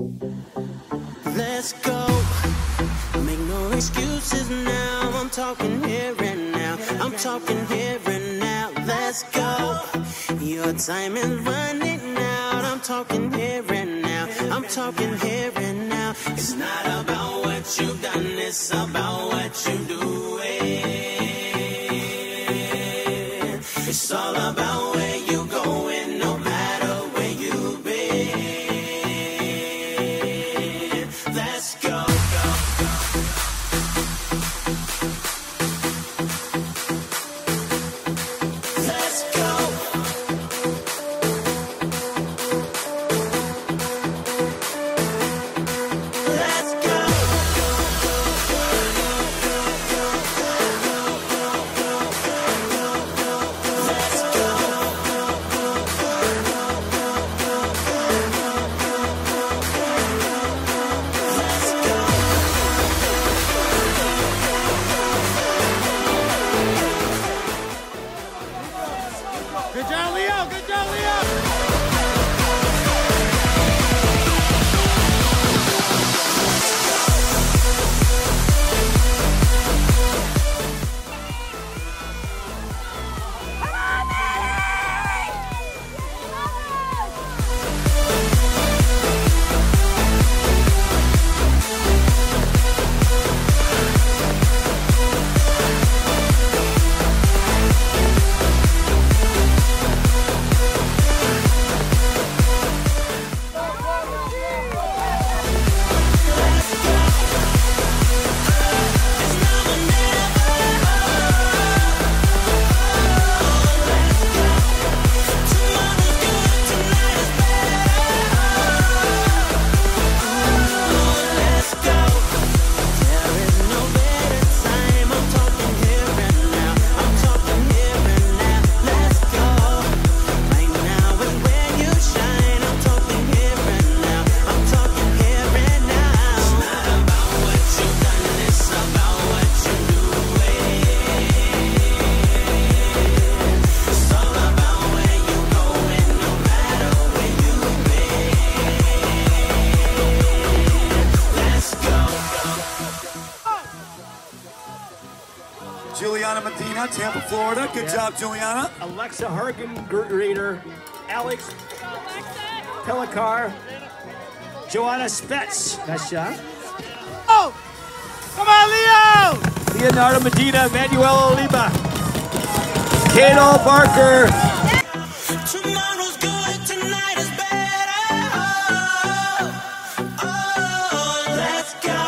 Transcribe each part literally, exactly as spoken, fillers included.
Let's go. Make no excuses now. I'm talking here and now. I'm talking here and now. Let's go. Your time is running out. I'm talking here and now. I'm talking here and now. It's not about what you've done, it's about what you do. It's all about where you going, no matter where you've been. Let's go, go, go. Let's go. Let's go. Good job, Leo! Good job, Leo! Juliana Medina, Tampa, Florida. Good Yeah. job, Juliana. Alexa Harkin-Reader, Alex Pellicar, Joanna Spetz. Nice shot. Oh! Come on, Leo! Leonardo Medina, Manuel Oliva, Cato Barker. Tomorrow's good, tonight is better. Oh, oh, let's go.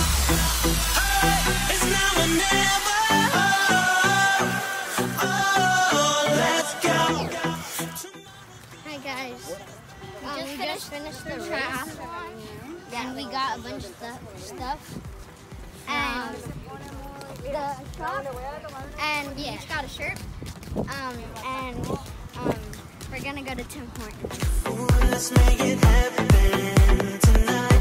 It's now or never. Oh, oh, let's go. Hi guys, um, we just finished the raft and we got a bunch of stuff, stuff. and the shop, and we each got a shirt, um, and um, we're gonna go to Tim Hortons. Let's make it happen tonight.